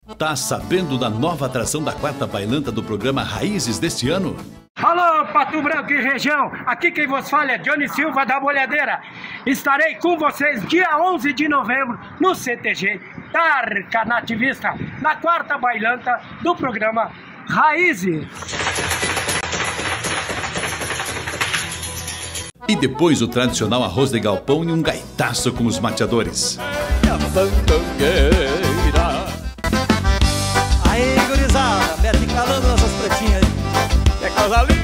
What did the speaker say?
Tá sabendo da nova atração da quarta bailanta do programa Raízes deste ano? Alô, Pato Branco e região, aqui quem vos fala é Johnny Silva da Bolhadeira. Estarei com vocês dia 11 de novembro no CTG Tarca Nativista, na quarta bailanta do programa Raízes. E depois o tradicional arroz de galpão e um gaitaço com os mateadores. Aí, gurizada, mete calando nessas pretinhas aí. É coisa linda.